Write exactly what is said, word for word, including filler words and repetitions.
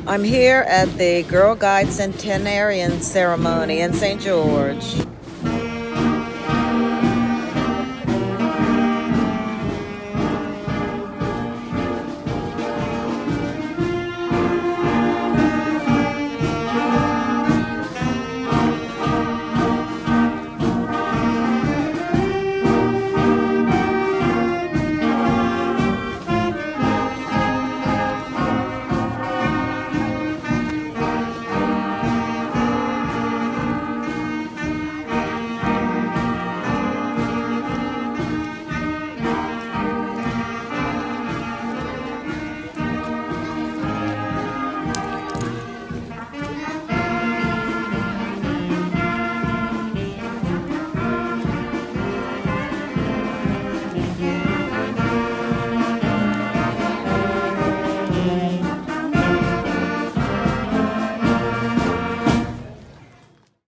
I'm here at the Girl Guide Centenarian ceremony in Saint George.